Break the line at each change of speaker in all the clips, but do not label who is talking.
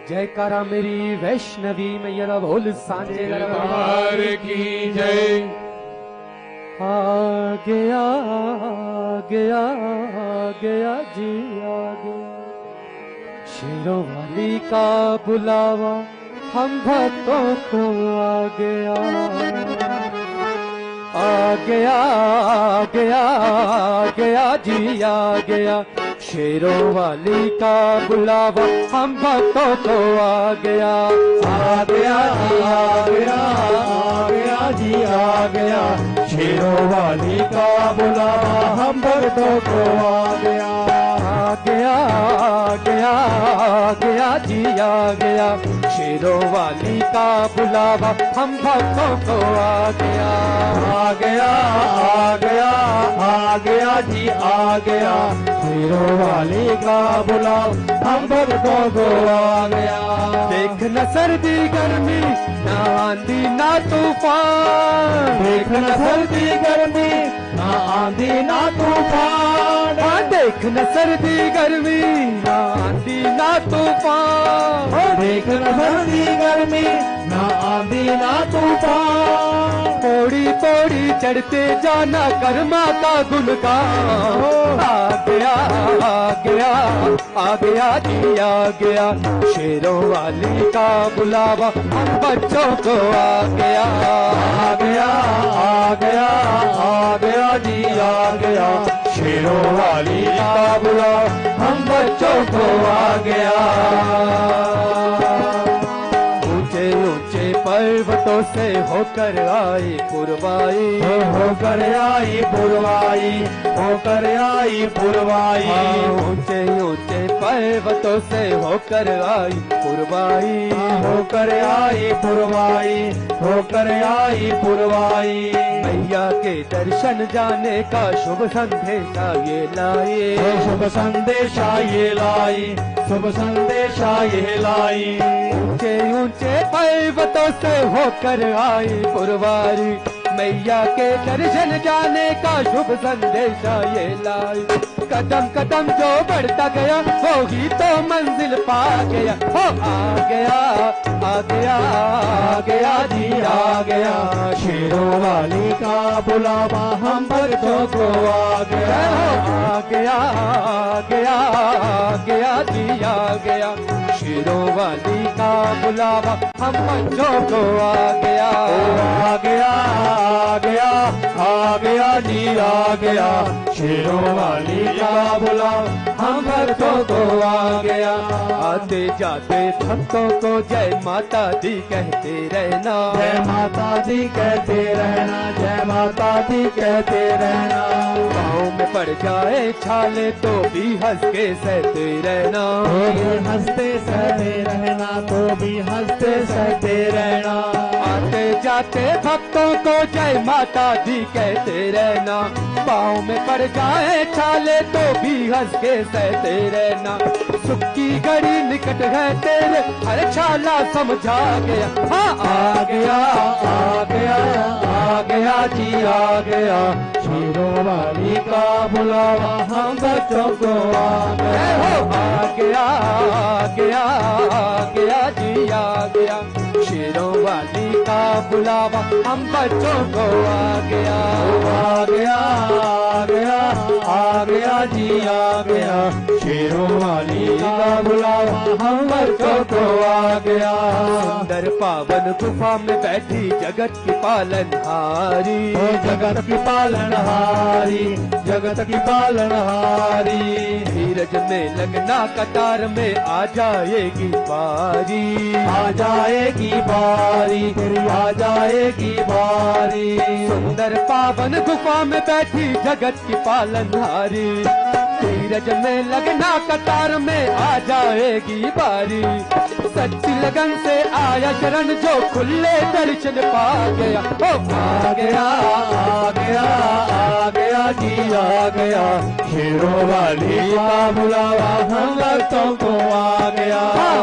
जयकारा मेरी वैष्णवी मैया बोल सांझे
दरबार की जय।
आ गया गया गया जी आ गया, शेरों वाली का बुलावा हम भक्तों को आ गया। आ गया गया गया जी आ गया, शेरों वाली का बुलावा हम भक्तों को आ गया।
आ गया आ गया आ गया जी आ गया, शेरों वाली का बुलावा हम भक्तों को आ गया।
आ गया गया गया जी आ गया, शेरों वाली का बुलावा हम भक्तों को आ गया।
आ गया आ गया आ गया जी आ गया, शेरों वाली का बुलावा हम भक्तों को आ गया।
देख न सर्दी गर्मी ना आंधी ना तूफान,
देख न सर्दी गर्मी ना आंधी ना तूफान,
देख न सर्दी गर्मी ना आंधी ना तूफान,
देख न सर्दी गर्मी ना आंधी ना तूफान।
पौड़ी पौड़ी चढ़ते जाना कर्मा का गुणगान। आ गया आ गया आ गया जी आ गया, शेरों वाली का बुलावा हम बच्चों को आ गया।
आ गया आ गया आ गया जी आ गया, शेरों वाली का बुलावा हम बच्चों को आ गया।
ऊंचे ऊंचे पर्वतों से होकर आई पुरवाई,
होकर आई पुरवाई, होकर आई पुरवाई।
ऊंचे ऊंचे पर्वतों से होकर आई पुरवाई,
होकर आई पुरवाई, होकर आई पुरवाई।
मैया के दर्शन जाने का शुभ संदेशा ये लाए,
शुभ संदेशा ये लाई, शुभ संदेशा ये लाई।
ऊंचे ऊंचे पर्वतों से होकर आई पुरवारी, मैया के दर्शन जाने का शुभ संदेशा ये लाई। कदम कदम जो बढ़ता गया वो ही तो मंजिल पा गया। हो आ गया आ गया आ गया जी आ गया,
शेरों वाली का बुलावा हम भक्तों को आ गया।
आ गया आ गया आ गया जी आ गया, शेरों वाली का बुलावा हम बच्चों को आ गया।
आ गया आ गया आ गया जी आ गया, शेरों वाली का बुलावा हम भक्तों को आ गया।
आते जाते भक्तों को जय माता दी कहते रहना,
जय माता दी कहते रहना, जय माता दी कहते रहना।
पाँव में पड़ जाए छाले तो भी हंस के सहते रहना,
तो भी हंसते सहते रहना, तो भी हंसते सहते रहना।
आते जाते भक्तों को जय माता दी कहते रहना, पाँव में पड़ जाए छाले तो भी हंस के सहते रहना। सुख की घड़ी निकट है तेरे हर छाला समझा गया। हाँ
आ गया आ गया आ गया जी आ गया, शेरों वाली का बुलावा हम बच्चों को आ गया।
आ गया आ गया आ गया जी आ गया, शेरों वाली का बुलावा हम बच्चों को आ गया।
आ गया आ गया आ गया जी आ गया, शेरों वाली का बुलावा हम बच्चों को आ गया।
सुंदर पावन गुफा में बैठी जगत की पालनहारी,
ओ जगत की पालनहारी, जगत की पालनहारी।
धीरज में लगना कतार में आ जाएगी बारी,
आ जाएगी बारी, तेरी आ जाएगी बारी।
सुंदर पावन गुफा में बैठी जगत की पालनहारी, धीरज में लगना कतार में आ जाएगी बारी। सच्ची लगन से आया शरण जो खुले दर्शन पा गया। ओ
आ गया आ गया आ गया जी आ गया, शेरों वाली का बुलावा हम भक्तों को आ गया।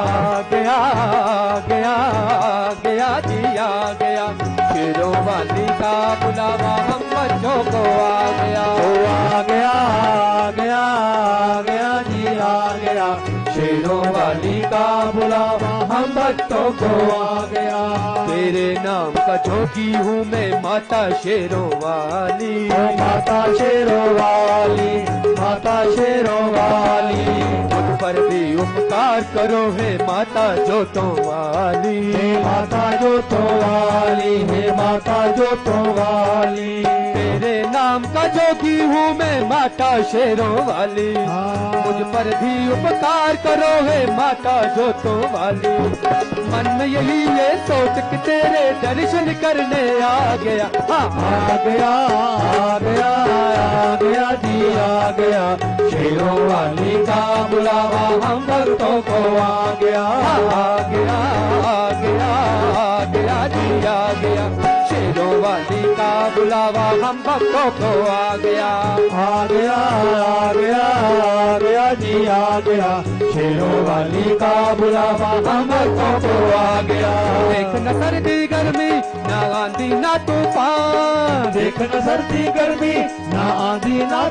आ गया आ गया आ गया जी आ गया, शेरों वाली का बुलावा हम बच्चों को आ गया।
आ गया आ गया आ गया जी आ गया, शेरों शेरों वाली का बुलावा हम भक्तों को आ गया।
तेरे नाम का जोगी हूँ मैं माता शेरों वाली।
ओ माता शेरों वाली, माता शेरों वाली,
मुझ पर भी उपकार करो हे माता जोतों वाली।
हे माता जोतों वाली, हे माता जोतों वाली,
तेरे नाम का जोगी हूँ मैं माता शेरों वाली। मुझ पर भी उपकार करो हे माता जोतों वाली। मन में यही ये सोच के तेरे दर्शन करने आ गया। हाँ
आ गया, आ गया, आ गया जी आ गया। शेरों वाली का बुलावा हम भक्तों को आ गया।
आ गया, आ गया, आ गया जी आ गया। शेरों वाली का बुलावा हम भक्तों को आ गया।
आ गया, आ गया, आ गया जी आ गया। शेरों वाली का बुलावा हम भक्तों को आ गया।
देख न सर्दी गर्मी ना आंधी ना तूफान।
देख न सर्दी गर्मी ना आंधी ना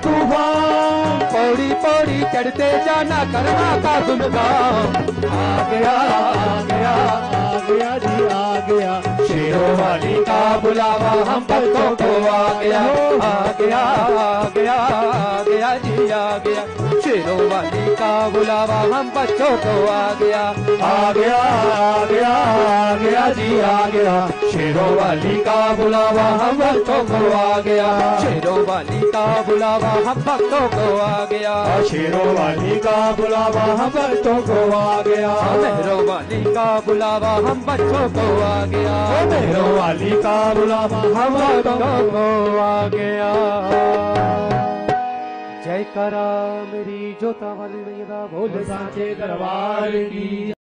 तूफान।
पौड़ी पौड़ी चढ़ते जाना करना का गुणगान। आ गया,
आ गया, आ गया जी आ गया। शेरों वाली का बुलावा हम भक्तों को आ गया।
आ गया, आ गया, आ गया जी आ गया। शेरों वाली का बुलावा हम बच्चों को आ गया।
आ गया, आ गया, आ गया जी आ गया। शेरों वाली का बुलावा हम भक्तों को आ गया।
शेरों वाली का बुलावा हम भक्तों को आ गया।
शेरों वाली का बुलावा हम भक्तों को आ गया।
मेहरों वाली का बुलावा हम बच्चों को आ गया।
मेहरों वाली का बुलावा हम भक्तों को आ गया।
जय करा मेरी जोता वाली मैया बोल
सांचे दरबार की।